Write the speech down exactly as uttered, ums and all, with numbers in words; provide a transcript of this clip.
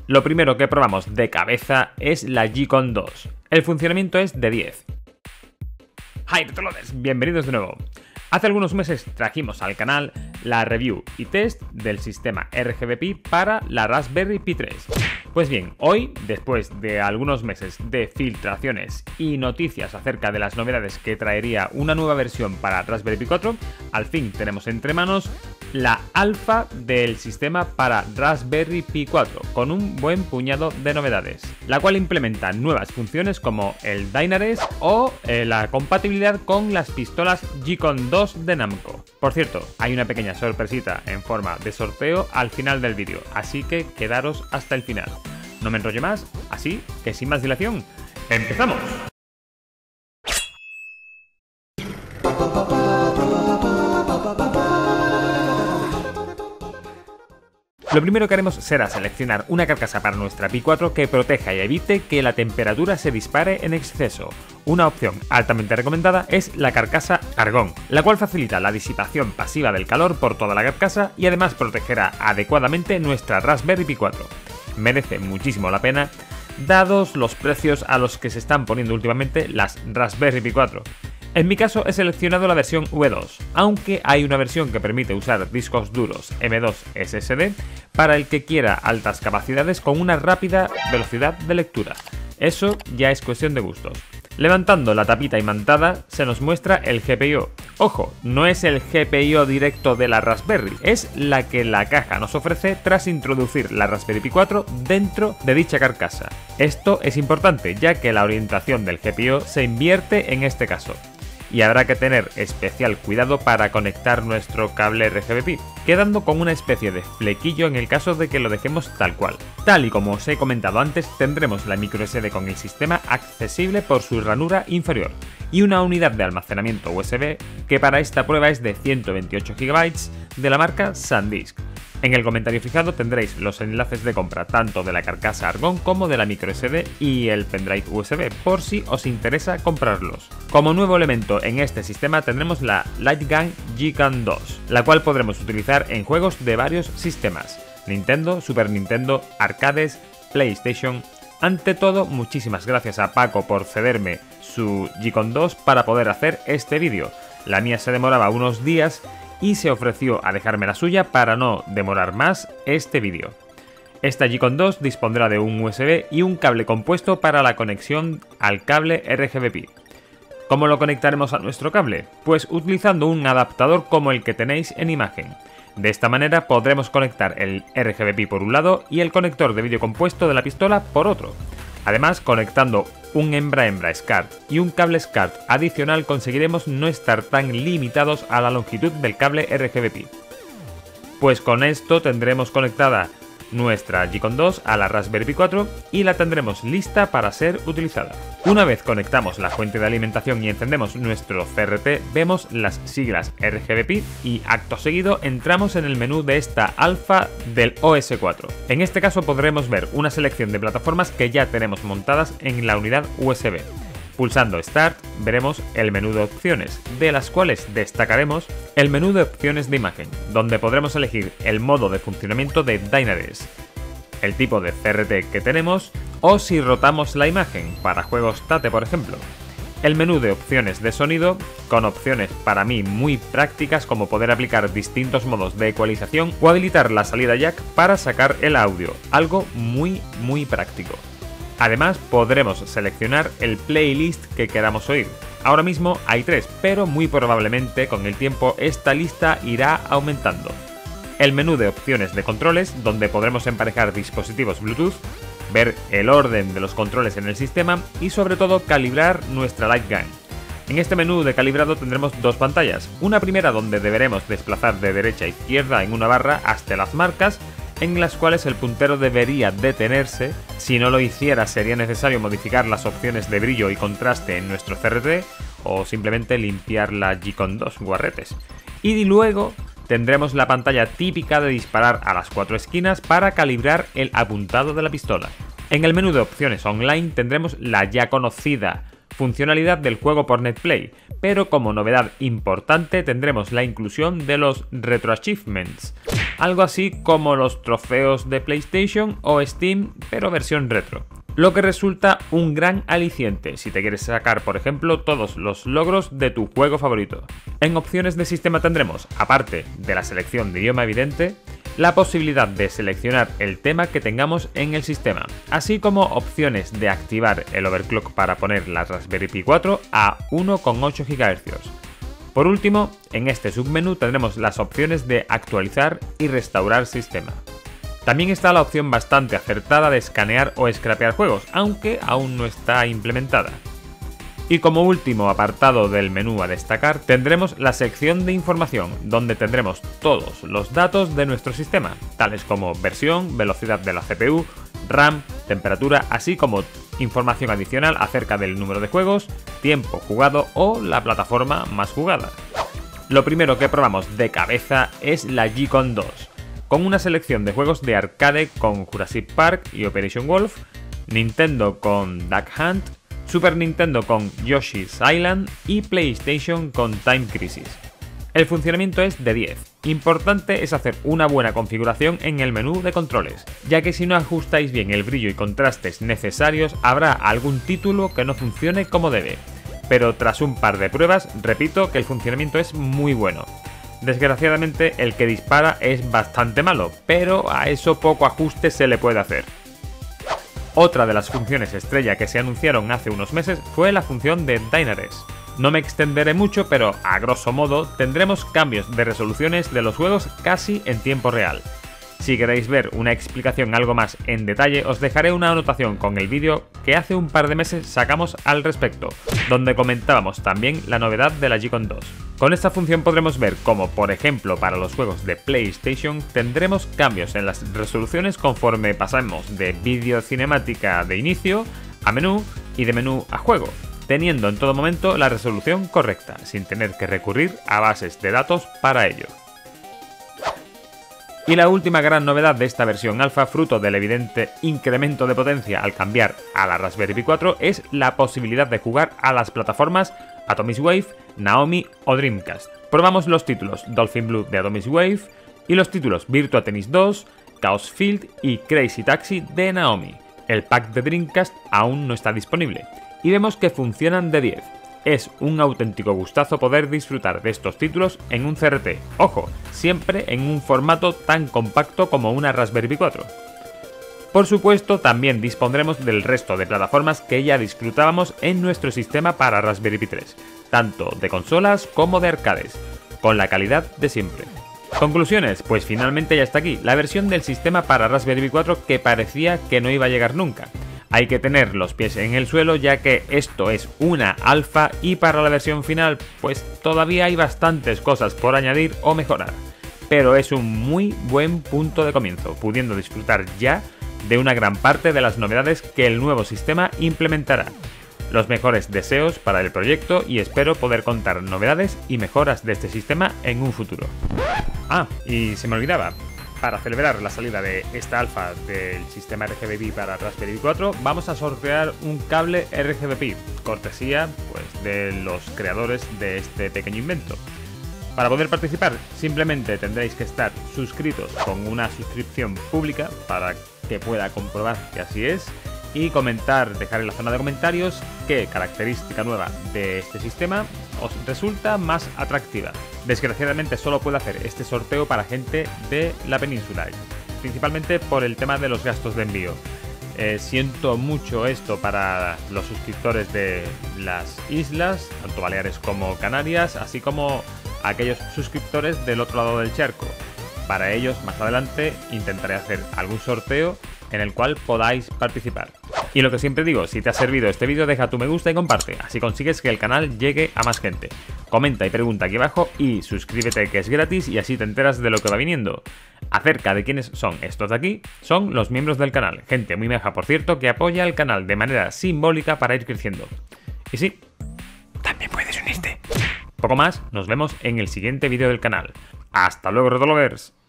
Lo primero que probamos de cabeza es la G-Con dos. El funcionamiento es de diez. ¡Hi, Retroloaders! Bienvenidos de nuevo. Hace algunos meses trajimos al canal la review y test del sistema R G B Pi para la Raspberry Pi tres. Pues bien, hoy, después de algunos meses de filtraciones y noticias acerca de las novedades que traería una nueva versión para Raspberry Pi cuatro, al fin tenemos entre manos la alfa del sistema para Raspberry Pi cuatro, con un buen puñado de novedades, la cual implementa nuevas funciones como el Dynares o eh, la compatibilidad con las pistolas G-Con dos de Namco. Por cierto, hay una pequeña sorpresita en forma de sorteo al final del vídeo, así que quedaros hasta el final. No me enrollo más, así que sin más dilación, ¡empezamos! Lo primero que haremos será seleccionar una carcasa para nuestra Pi cuatro que proteja y evite que la temperatura se dispare en exceso. Una opción altamente recomendada es la carcasa Argón, la cual facilita la disipación pasiva del calor por toda la carcasa y además protegerá adecuadamente nuestra Raspberry Pi cuatro. Merece muchísimo la pena, dados los precios a los que se están poniendo últimamente las Raspberry Pi cuatro. En mi caso he seleccionado la versión V dos, aunque hay una versión que permite usar discos duros M dos S S D para el que quiera altas capacidades con una rápida velocidad de lectura. Eso ya es cuestión de gustos. Levantando la tapita imantada se nos muestra el G P I O. Ojo, no es el G P I O directo de la Raspberry, es la que la caja nos ofrece tras introducir la Raspberry Pi cuatro dentro de dicha carcasa. Esto es importante ya que la orientación del G P I O se invierte en este caso. Y habrá que tener especial cuidado para conectar nuestro cable R G B Pi, quedando con una especie de flequillo en el caso de que lo dejemos tal cual. Tal y como os he comentado antes, tendremos la micro S D con el sistema accesible por su ranura inferior y una unidad de almacenamiento U S B que para esta prueba es de ciento veintiocho gigabytes de la marca SanDisk. En el comentario fijado tendréis los enlaces de compra tanto de la carcasa Argón como de la micro S D y el pendrive U S B por si os interesa comprarlos. Como nuevo elemento en este sistema tendremos la Lightgun G-Con dos, la cual podremos utilizar en juegos de varios sistemas: Nintendo, Super Nintendo, arcades, PlayStation. Ante todo, muchísimas gracias a Paco por cederme su G-Con dos para poder hacer este vídeo. La mía se demoraba unos días y se ofreció a dejarme la suya para no demorar más este vídeo. Esta G-Con dos dispondrá de un U S B y un cable compuesto para la conexión al cable R G B Pi. ¿Cómo lo conectaremos a nuestro cable? Pues utilizando un adaptador como el que tenéis en imagen. De esta manera podremos conectar el R G B Pi por un lado y el conector de vídeo compuesto de la pistola por otro. Además, conectando un hembra-hembra SCART y un cable SCART adicional conseguiremos no estar tan limitados a la longitud del cable R G B Pi. Pues con esto tendremos conectada nuestra G-Con dos a la Raspberry Pi cuatro y la tendremos lista para ser utilizada. Una vez conectamos la fuente de alimentación y encendemos nuestro C R T, vemos las siglas R G B Pi y acto seguido entramos en el menú de esta alfa del O S cuatro. En este caso podremos ver una selección de plataformas que ya tenemos montadas en la unidad U S B. Pulsando Start veremos el menú de opciones, de las cuales destacaremos el menú de opciones de imagen, donde podremos elegir el modo de funcionamiento de Dynares, el tipo de C R T que tenemos o si rotamos la imagen para juegos Tate por ejemplo. El menú de opciones de sonido, con opciones para mí muy prácticas como poder aplicar distintos modos de ecualización o habilitar la salida jack para sacar el audio, algo muy muy práctico. Además podremos seleccionar el playlist que queramos oír. Ahora mismo hay tres, pero muy probablemente con el tiempo esta lista irá aumentando. El menú de opciones de controles, donde podremos emparejar dispositivos Bluetooth, ver el orden de los controles en el sistema y sobre todo calibrar nuestra Lightgun. En este menú de calibrado tendremos dos pantallas, una primera donde deberemos desplazar de derecha a izquierda en una barra hasta las marcas, en las cuales el puntero debería detenerse. Si no lo hiciera sería necesario modificar las opciones de brillo y contraste en nuestro C R T o simplemente limpiar la G-Con dos guarretes. Y luego tendremos la pantalla típica de disparar a las cuatro esquinas para calibrar el apuntado de la pistola. En el menú de opciones online tendremos la ya conocida funcionalidad del juego por Netplay, pero como novedad importante tendremos la inclusión de los Retro Achievements, algo así como los trofeos de PlayStation o Steam, pero versión retro. Lo que resulta un gran aliciente si te quieres sacar, por ejemplo, todos los logros de tu juego favorito. En opciones de sistema tendremos, aparte de la selección de idioma evidente, la posibilidad de seleccionar el tema que tengamos en el sistema, así como opciones de activar el overclock para poner la Raspberry Pi cuatro a uno coma ocho gigahercios. Por último, en este submenú tendremos las opciones de actualizar y restaurar sistema. También está la opción bastante acertada de escanear o scrapear juegos, aunque aún no está implementada. Y como último apartado del menú a destacar, tendremos la sección de información, donde tendremos todos los datos de nuestro sistema, tales como versión, velocidad de la C P U, RAM, temperatura, así como información adicional acerca del número de juegos, tiempo jugado o la plataforma más jugada. Lo primero que probamos de cabeza es la Joy-Con dos, con una selección de juegos de arcade con Jurassic Park y Operation Wolf, Nintendo con Duck Hunt, Super Nintendo con Yoshi's Island y PlayStation con Time Crisis. El funcionamiento es de diez. Importante es hacer una buena configuración en el menú de controles, ya que si no ajustáis bien el brillo y contrastes necesarios habrá algún título que no funcione como debe. Pero tras un par de pruebas, repito que el funcionamiento es muy bueno. Desgraciadamente el que dispara es bastante malo, pero a eso poco ajuste se le puede hacer. Otra de las funciones estrella que se anunciaron hace unos meses fue la función de Dynares. No me extenderé mucho, pero a grosso modo tendremos cambios de resoluciones de los juegos casi en tiempo real. Si queréis ver una explicación algo más en detalle, os dejaré una anotación con el vídeo que hace un par de meses sacamos al respecto, donde comentábamos también la novedad de la Joy-Con dos. Con esta función podremos ver cómo, por ejemplo, para los juegos de PlayStation tendremos cambios en las resoluciones conforme pasamos de vídeo cinemática de inicio a menú y de menú a juego, teniendo en todo momento la resolución correcta, sin tener que recurrir a bases de datos para ello. Y la última gran novedad de esta versión alfa, fruto del evidente incremento de potencia al cambiar a la Raspberry Pi cuatro, es la posibilidad de jugar a las plataformas Atomic Wave, Naomi o Dreamcast. Probamos los títulos Dolphin Blue de Atomic Wave y los títulos Virtua Tennis dos, Chaos Field y Crazy Taxi de Naomi. El pack de Dreamcast aún no está disponible y vemos que funcionan de diez. Es un auténtico gustazo poder disfrutar de estos títulos en un C R T, ojo, siempre en un formato tan compacto como una Raspberry Pi cuatro. Por supuesto, también dispondremos del resto de plataformas que ya disfrutábamos en nuestro sistema para Raspberry Pi tres, tanto de consolas como de arcades, con la calidad de siempre. Conclusiones, pues finalmente ya está aquí, la versión del sistema para Raspberry Pi cuatro que parecía que no iba a llegar nunca. Hay que tener los pies en el suelo ya que esto es una alfa y para la versión final pues todavía hay bastantes cosas por añadir o mejorar. Pero es un muy buen punto de comienzo, pudiendo disfrutar ya de una gran parte de las novedades que el nuevo sistema implementará. Los mejores deseos para el proyecto y espero poder contar novedades y mejoras de este sistema en un futuro. Ah, y se me olvidaba. Para celebrar la salida de esta alfa del sistema R G B Pi para Raspberry Pi cuatro, vamos a sortear un cable R G B Pi, cortesía pues, de los creadores de este pequeño invento. Para poder participar, simplemente tendréis que estar suscritos con una suscripción pública para que pueda comprobar que así es, y comentar, dejar en la zona de comentarios qué característica nueva de este sistema os resulta más atractiva. Desgraciadamente solo puedo hacer este sorteo para gente de la península, principalmente por el tema de los gastos de envío. Eh, siento mucho esto para los suscriptores de las islas, tanto Baleares como Canarias, así como aquellos suscriptores del otro lado del charco. Para ellos, más adelante, intentaré hacer algún sorteo en el cual podáis participar. Y lo que siempre digo, si te ha servido este vídeo, deja tu me gusta y comparte, así consigues que el canal llegue a más gente. Comenta y pregunta aquí abajo y suscríbete, que es gratis, y así te enteras de lo que va viniendo. Acerca de quiénes son estos de aquí, son los miembros del canal, gente muy maja por cierto, que apoya al canal de manera simbólica para ir creciendo. Y sí, también puedes unirte. Poco más, nos vemos en el siguiente vídeo del canal. ¡Hasta luego, Retro Lovers!